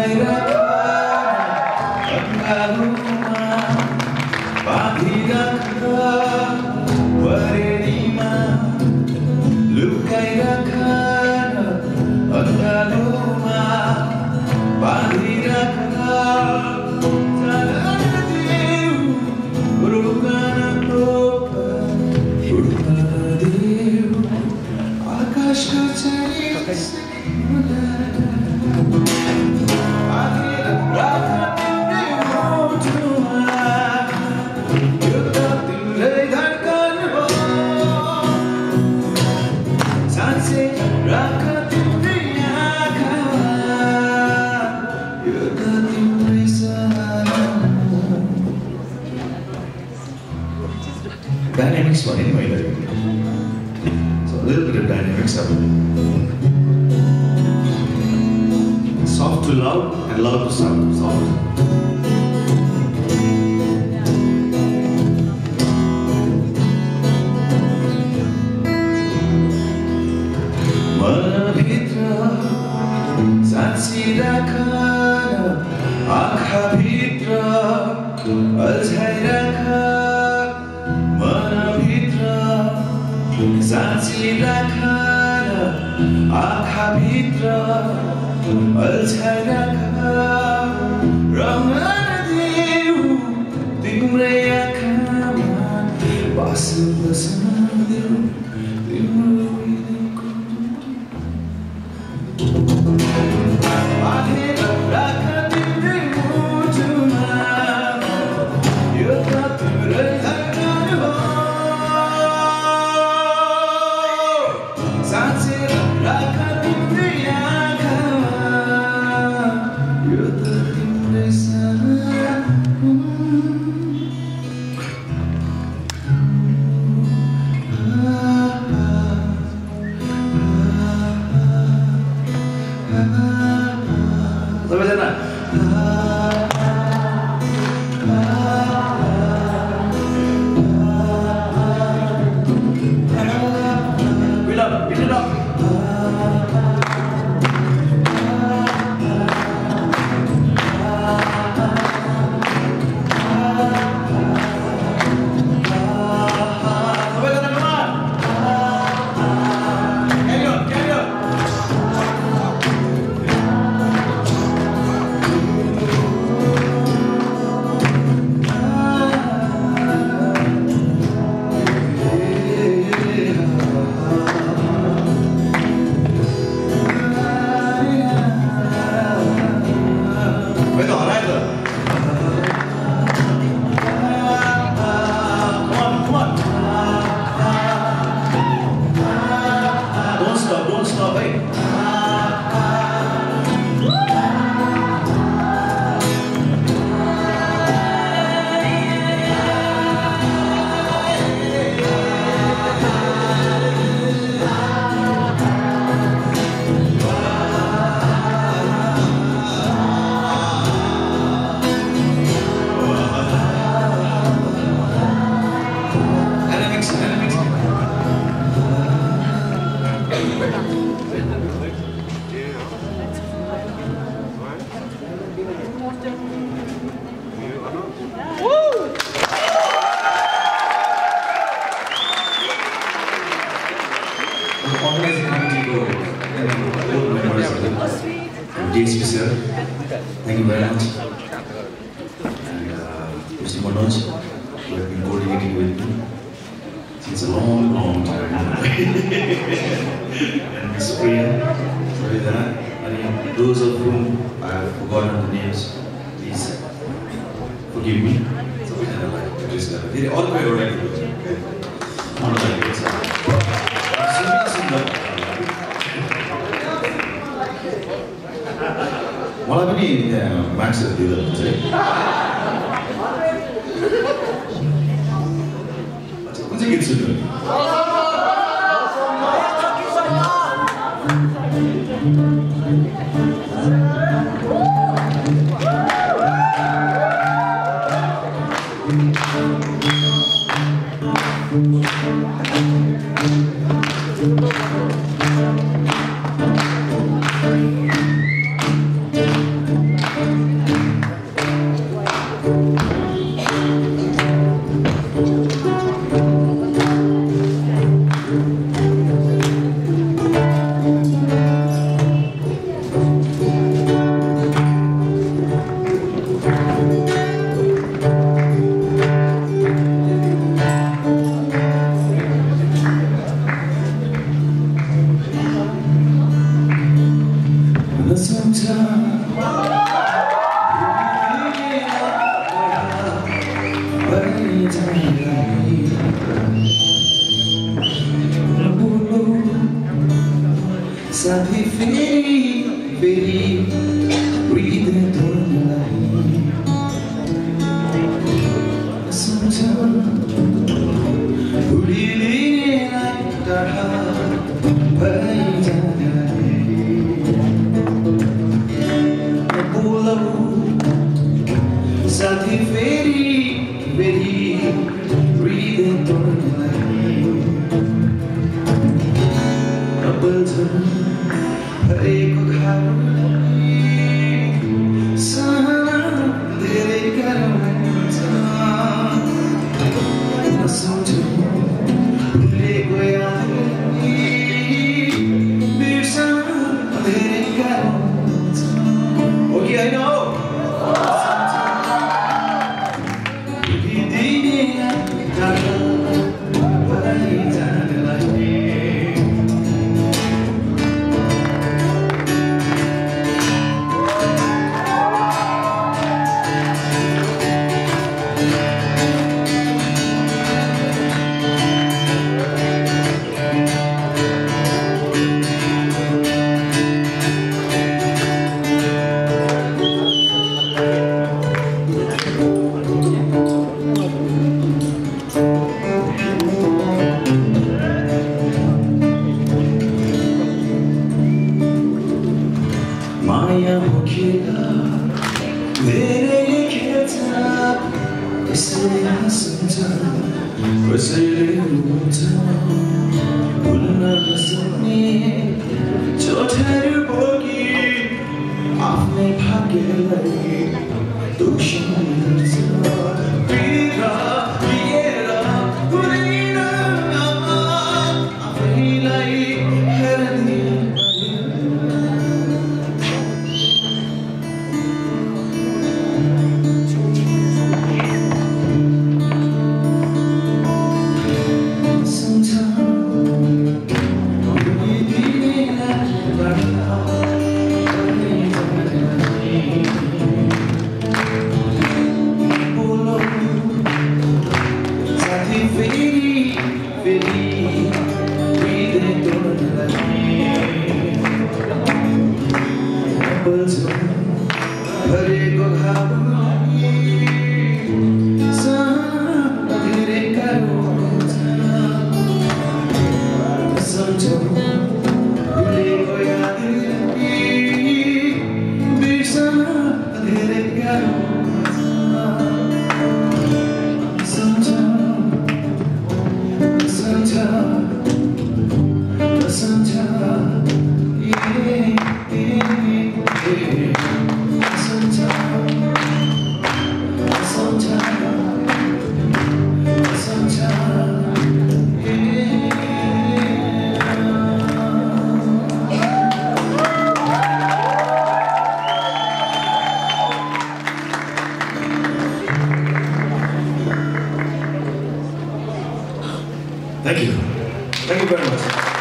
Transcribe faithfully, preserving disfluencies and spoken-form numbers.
Dynamics one anyway, like. So a little bit of dynamics of it. Soft to loud and loud to soft. Soft. Manabhitra Satsi Rakha Akha Bhitra Alzhai Rakha Satsi Rakha Akha Bhitra Alzhai Rakha Ramana Devu Timre Akhaman Vasu Vasandevu Timre Adhira Rakha Timre Mutuma Yoga Timre Organizing committee board, board members of the D S P sir, thank you very much. And uh, Mister Manoj, who have been coordinating with me since a long, long time. And Miss Priya, sorry that. And those of whom I have forgotten the names, please forgive me. So we kind of like this guy. They're all the way already. All the way. Malah पनि मार्क्सहरू दिँदो हुन्छ है कुन चाहिँ गीत सुन्नु साथी फेरि फेरि हृदय तोड्नलाई सम्झ भुलिनेलाई टाढा भइजाने बोलौ साथी फेरि फेरि हृदय तोड्नलाई नबल्छ हरेको घाउलाई सहन धेरै गाह्रो हुन्छ नसम्झौ भुलेको यादलाई बिर्सन धेरै गाह्रो हुन्छ हो कि होइन हो भुलिदिने टाढा भइजानेलाई माया हो खेला धेरैले खेल्छ कसैले हाँस्छ कसैले रुन्छ भुल्न नसक्ने चोटहरू भोगी आफ्नै भाग्यलाई दोषी गर्छ बिर्ख लिएर पुरिन आफैलाई हेर्ने हरेको घाउलाई सहन धेरै गाह्रो हुन्छ सम्झौ भुलेको यादलाई बिर्सन धेरै गाह्रो हुन्छ सम्झौ सम्झौ सम्झौ Thank you. Thank you very much.